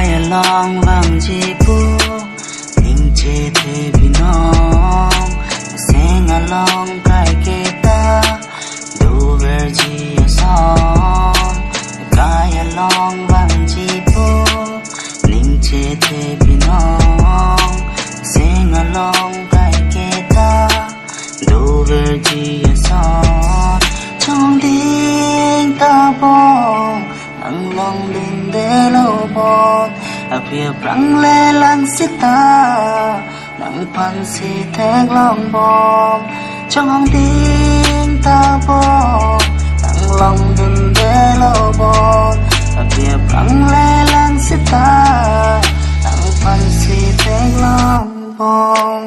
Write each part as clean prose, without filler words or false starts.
Kaya long vang chi pu Ning che the binong Sing along kai kita Do verji a song Kaya long vang chi pu Ning che the binong Sing along kai kita Do verji a song Trong tiếng ta bong Ang long din de lo bong Apia prang le lang sita Nang pan si thek long bom Trong tiếng ta bom Ang long din de lo bom Apia prang le lang sita Nang pan si thek long bom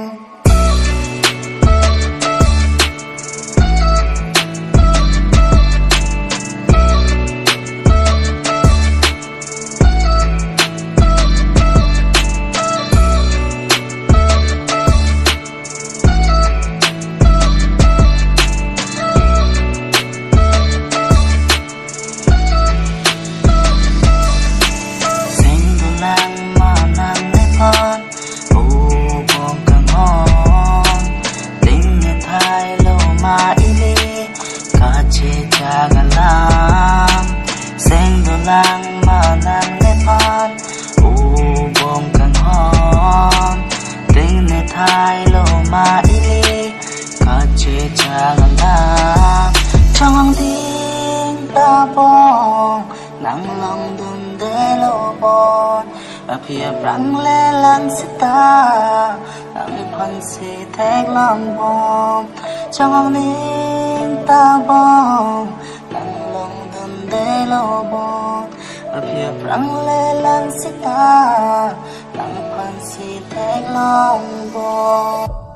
lang mà nàng nét phan u bom càng hòn tình nét hai lô mà ili cả chế cha gần nam trong tiếng ta bong nàng lòng đun để lô bon và phía răng lê lăng sita nàng phân si thét lòng bom trong tiếng ta bong nàng lòng đun để lô bon Apia prang le lang sita Nang pan si thek long bo